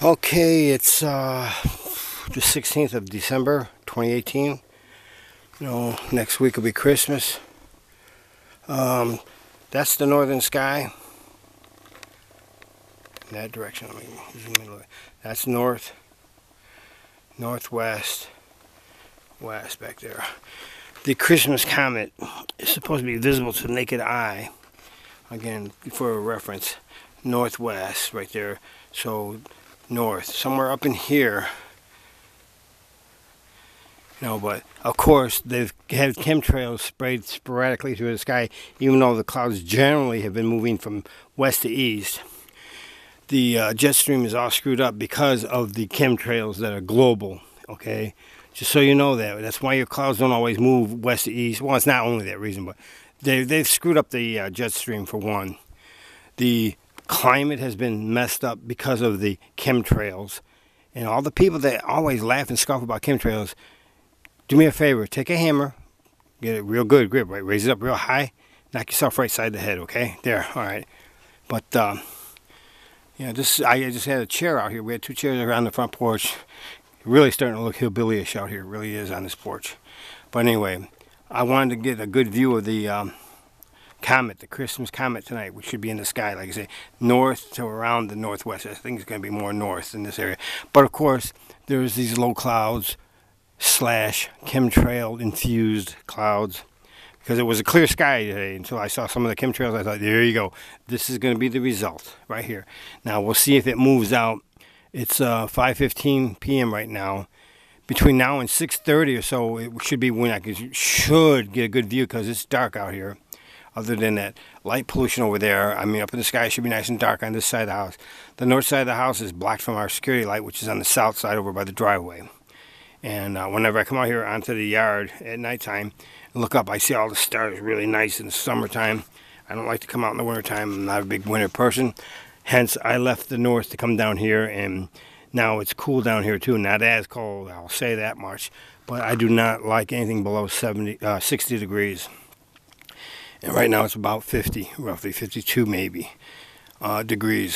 Okay, it's the 16th of December, 2018. Next week will be Christmas. That's the northern sky. In that direction, let me zoom in a little. That's north, northwest, west back there. The Christmas comet is supposed to be visible to the naked eye. Again, for reference, northwest right there. So north, somewhere up in here. But of course they've had chemtrails sprayed sporadically through the sky, even though the clouds generally have been moving from west to east. The jet stream is all screwed up because of the chemtrails that are global, okay? Just so you know that. That's why your clouds don't always move west to east. Well, it's not only that reason, but they've screwed up the jet stream for one. The climate has been messed up because of the chemtrails. And all the people that always laugh and scoff about chemtrails, do me a favor, take a hammer, get a real good grip, right? Raise it up real high, knock yourself right side of the head, okay? There, all right. But, I just had a chair out here. We had two chairs around the front porch. Really starting to look hillbillyish out here. It really is on this porch. But anyway, I wanted to get a good view of the comet, the Christmas comet tonight, which should be in the sky, like I say, north to around the northwest. I think it's going to be more north in this area. But of course, there's these low clouds / chemtrail infused clouds, because it was a clear sky today until I saw some of the chemtrails. I thought, there you go, this is going to be the result right here. Now we'll see if it moves out. It's 5:15 p.m. right now. Between now and 6:30 or so, it should be when I should get a good view, because it's dark out here. Other than that light pollution over there, I mean, up in the sky, it should be nice and dark on this side of the house. The north side of the house is blocked from our security light, which is on the south side over by the driveway. And whenever I come out here onto the yard at nighttime and look up, I see all the stars really nice in the summertime. I don't like to come out in the wintertime. I'm not a big winter person. Hence, I left the north to come down here, and now it's cool down here too. Not as cold, I'll say that much. But I do not like anything below 60 degrees. And right now it's about 50, roughly 52 maybe, degrees.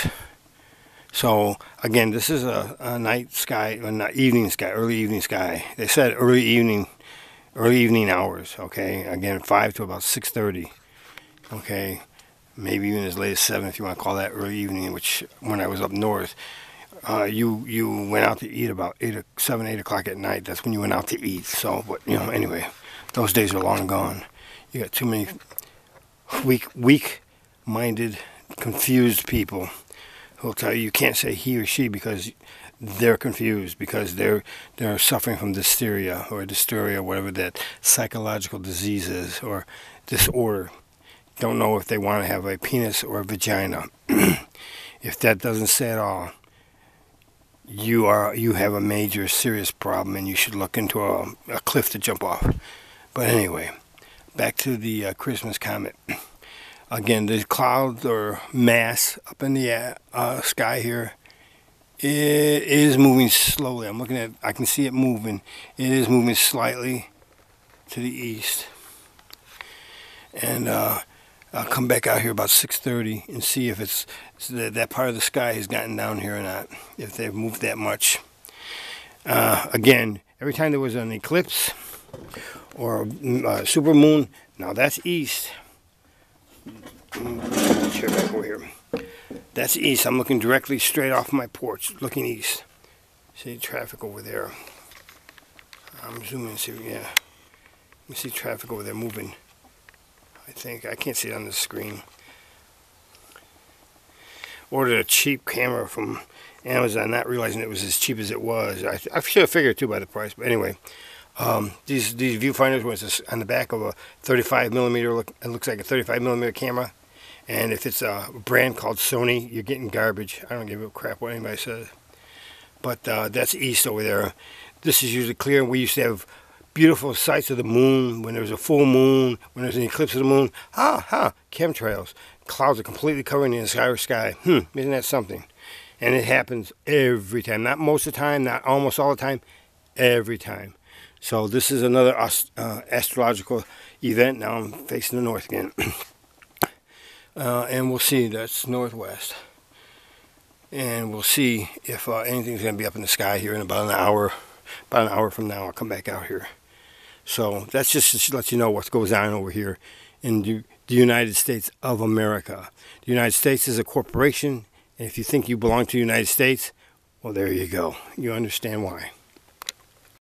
So again, this is a night sky, or not evening sky, early evening sky. They said early evening hours. Okay, again 5 to about 6:30. Okay, maybe even as late as 7 if you want to call that early evening. Which when I was up north, you went out to eat about 7, 8 o'clock at night. That's when you went out to eat. So, but anyway, those days are long gone. You got too many weak-minded, confused people who'll tell you can't say he or she because they're confused, because they're suffering from dysteria or dysphoria, whatever that psychological disease is or disorder. Don't know if they want to have a penis or a vagina. If that doesn't say it all, you have a major serious problem, and you should look into a cliff to jump off. But anyway, back to the Christmas comet. Again, the clouds or mass up in the sky here, it is moving slowly. I can see it moving. It is moving slightly to the east. And I'll come back out here about 6:30 and see if it's that part of the sky has gotten down here or not, if they've moved that much. Again, every time there was an eclipse or a super moon, now that's east. Chair back over here. That's east. I'm looking directly straight off my porch, looking east. See traffic over there. I'm zooming and see. Yeah, you see traffic over there moving. I think I can't see it on the screen. Ordered a cheap camera from Amazon, not realizing it was as cheap as it was. I should have figured too by the price, but anyway. These viewfinders was on the back of a 35 millimeter. It looks like a 35 millimeter camera, and if it's a brand called Sony, you're getting garbage. I don't give a crap what anybody says. But that's east over there. This is usually clear. We used to have beautiful sights of the moon when there was a full moon, when there was an eclipse of the moon. Chemtrails. Clouds are completely covering the entire sky. Isn't that something? And it happens every time. Not most of the time, not almost all the time, every time. So this is another astrological event. Now I'm facing the north again. And we'll see, that's northwest. and we'll see if anything's going to be up in the sky here in about an hour. About an hour from now, I'll come back out here. So that's just to let you know what goes on over here in the United States of America. The United States is a corporation, and if you think you belong to the United States, well, there you go. You understand why.